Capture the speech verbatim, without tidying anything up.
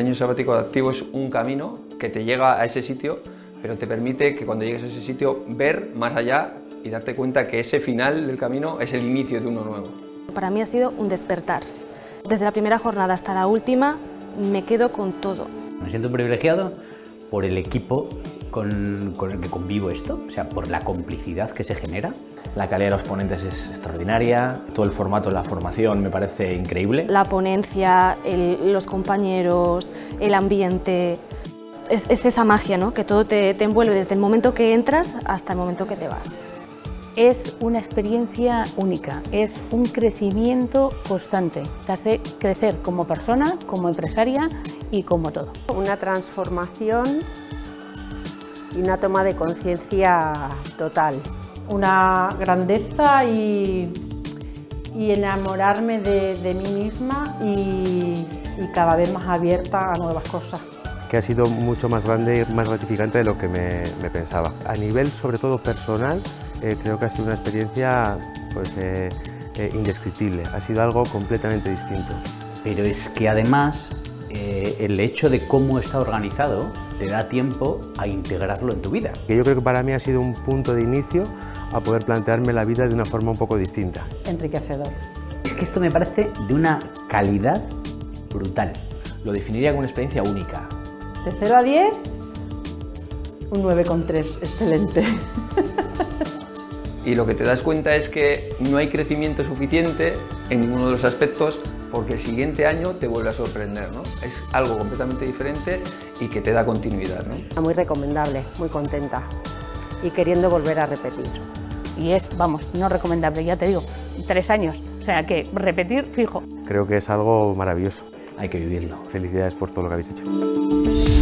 año sabático adaptivo es un camino que te llega a ese sitio, pero te permite que cuando llegues a ese sitio ver más allá y darte cuenta que ese final del camino es el inicio de uno nuevo. Para mí ha sido un despertar. Desde la primera jornada hasta la última me quedo con todo. Me siento privilegiado por el equipo con, con el que convivo esto, o sea, por la complicidad que se genera. La calidad de los ponentes es extraordinaria, todo el formato de la formación me parece increíble. La ponencia, el, los compañeros, el ambiente, es, es esa magia, ¿no? Que todo te, te envuelve desde el momento que entras hasta el momento que te vas. Es una experiencia única, es un crecimiento constante, te hace crecer como persona, como empresaria y como todo. Una transformación y una toma de conciencia total. Una grandeza y, y enamorarme de, de mí misma y, y cada vez más abierta a nuevas cosas. Que ha sido mucho más grande y más gratificante de lo que me, me pensaba. A nivel sobre todo personal, eh, creo que ha sido una experiencia pues, eh, eh, indescriptible, ha sido algo completamente distinto. Pero es que además eh, el hecho de cómo está organizado te da tiempo a integrarlo en tu vida. Que yo creo que para mí ha sido un punto de inicio a poder plantearme la vida de una forma un poco distinta. Enriquecedor. Es que esto me parece de una calidad brutal. Lo definiría como una experiencia única. De cero a diez, un nueve coma tres, excelente. Y lo que te das cuenta es que no hay crecimiento suficiente en ninguno de los aspectos porque el siguiente año te vuelve a sorprender, ¿no? Es algo completamente diferente y que te da continuidad, ¿no? Muy recomendable, muy contenta y queriendo volver a repetir. Y es, vamos, no recomendable, ya te digo, tres años, o sea que repetir fijo. Creo que es algo maravilloso. Hay que vivirlo. Felicidades por todo lo que habéis hecho.